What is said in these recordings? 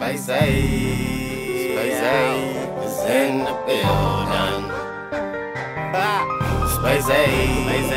Space Age is in the building. Space Age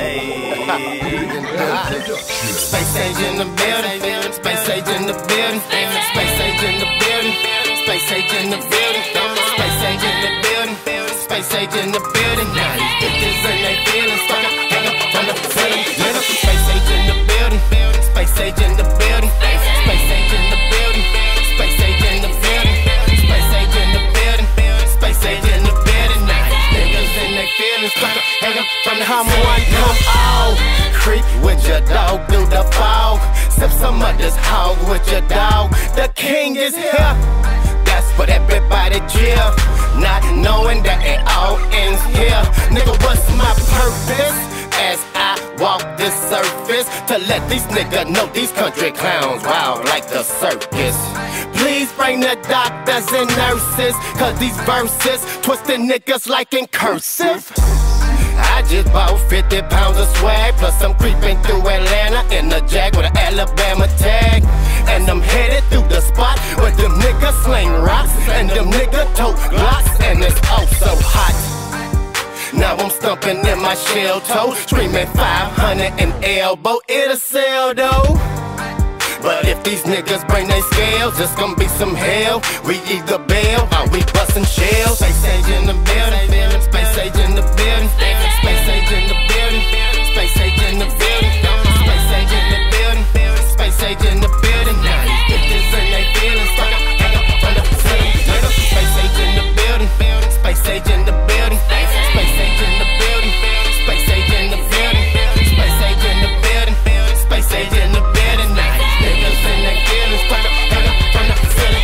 in the building. Space Age in the building. Space Age in the building. Space Age in the building. Space Age in the building. Space Age in the building. Now these bitches and they feelings hang up from the ceiling. Space Age in the building. Space Age in the building. Space Age in the building. Space Age in the building. Space Age in the building. Space Age in the building. Now these niggas and they feelings hang up from the ceiling. Come on, come on. Creep with your dog through the fog. Sip some of this hog with your dog. The king is here. That's what everybody cheer. Not knowing that it all ends here. Nigga, what's my purpose? As I walk this surface, to let these niggas know these country clowns wild like the circus. Please bring the doctors and nurses, cause these verses twisting niggas like in cursive. I just bought 50 pounds of swag, plus I'm creeping through Atlanta in a Jag with an Alabama tag. And I'm headed through the spot where them niggas sling rocks and them niggas tote glocks, and it's all so hot. Now I'm stumping in my shell toe, screaming 500 and elbow, it'll sell though. But if these niggas bring they scales, it's gonna be some hell. We either bail or we bustin' shells. Space Age in the building. Space Age in the building. Space Age in the building. Space Age in the building. Space Age in the building. Space Age in the building. Now these bitches and they feelings hang up from the ceiling. Space Age in the building. Space Age in the building. Space Age in the building. Space Age in the building. Space Age in the building. Space Age in the building. Now these niggas and they feelings hang up from the ceiling.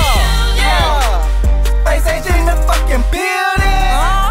Space Age in the fucking building.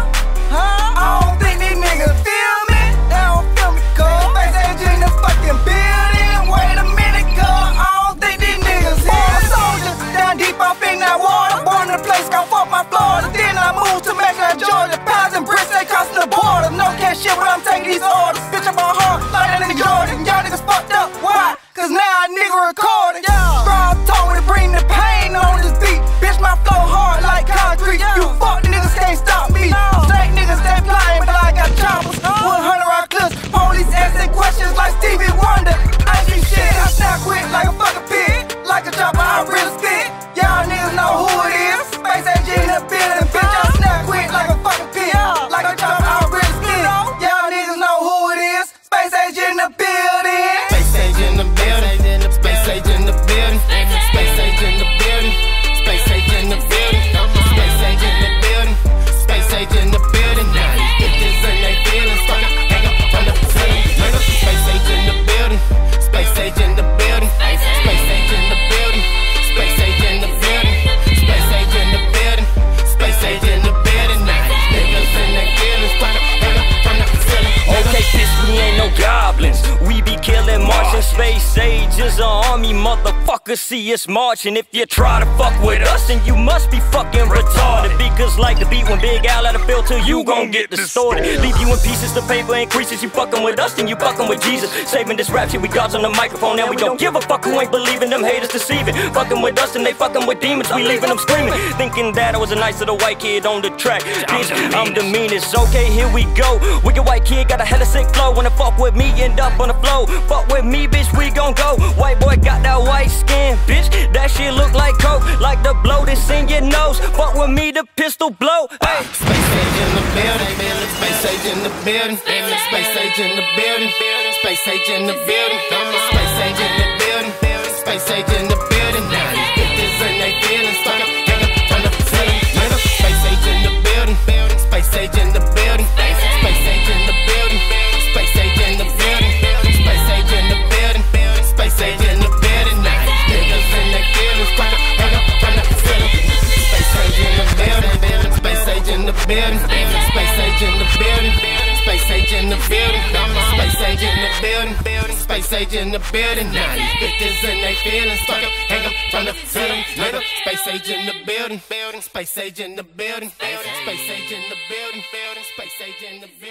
I don't think these niggas feel me. They don't feel me, cuz Space Age in the fucking building. Wait a minute, cuz I don't think these niggas here. Soldier down deep off in that water. Born in a place called fuck my Florida. Then I moved to Macon, Georgia. Pounds and bricks, they crossing the border. No cash shit, but I'm taking these orders. Bitch, I'm on hard like that nigga Jordan. Y'all niggas fucked up. Why? Cause now a nigga recording. Strong tone to bring the pain on this beat. Bitch, my flow hard like concrete. You fuck niggas can't stop me. Snake niggas stay flying, but I got choppers. 100 round clips. Police asking questions like Stevie Wonder. I ain't see shit. I snap quick like a fucking pig. Like a chopper, I really spit. Y'all niggas know who it is. Space Age in the building. Bitch, I snap quick like a fucking pig. Like a chopper, I really spit. Y'all niggas know who it is. Space Age in the building. Space Age in the building. Space Age in the building. Space Age in the building. Space Age in the building. Space Age in the building. Space Age in the building. Now these bitches and they feelings hang up from the ceiling. Space Age in the building. Space Age in the building. Space Age in the building. Space Age in the building. Space Age in the building. Space Age in the building. Now these niggas and they feelings hang up from the ceiling. Okay, bitch, we ain't no goblins. We be killing Martian. Space Age is an army, motherfuckers see us marching. If you try to fuck with us, then you must be fucking retarded. Because like the beat when Big Al at a filter, you gon' get distorted. Leave you in pieces, the paper increases. You fucking with us, then you fucking with Jesus. Saving this rap shit, we gods on the microphone. And we don't give a fuck who ain't believing them haters deceiving. Fucking with us, and they fucking with demons. We leaving them screaming. Thinking that I was a nice little white kid on the track. Bitch, I'm the meanest. Okay, here we go. Wicked white kid got a hella sick flow. Wanna fuck with me, end up on the flow. Fuck with me, bitch, we gon' go. White boy got that white skin, bitch. That shit look like coke, like the blow that's in your nose. Fuck with me, the pistol blow. Hey. Space Age in the building. Space Age in the building. Space Age in the building. Space Age in the building. Space Age in the building. Space Age in the building. Now these bitches and they feelings hang up from the ceiling. Space Age in the building. Space Age in the building. Space Age in the building. Space Age in the building. Space Age in the building. Space Age in the building. Now these niggas and they feelings hang up from the ceiling. Space Age in the building. Space Age in the building. Space Age in the building. Space Age in the building. Space Age in the building. Space Age in the building. Now these bitches and they feelings hang up from the ceiling. Space Age in the building. Space Age in the building. Space Age in the building. Space Age in the building.